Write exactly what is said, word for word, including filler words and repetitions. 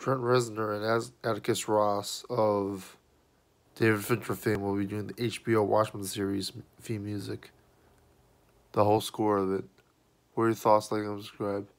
Trent Reznor and As- Atticus Ross of David Fincher fame will be doing the H B O Watchmen series theme music. The whole score of it. What are your thoughts? Like and subscribe.